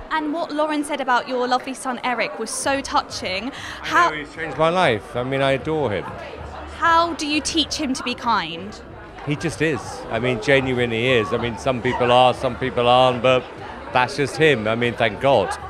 And what Lauren said about your lovely son Eric was so touching. I know, he's changed my life. I mean, I adore him. How do you teach him to be kind? He just is. I mean, genuinely is. I mean, some people are, some people aren't, but that's just him. I mean, thank God.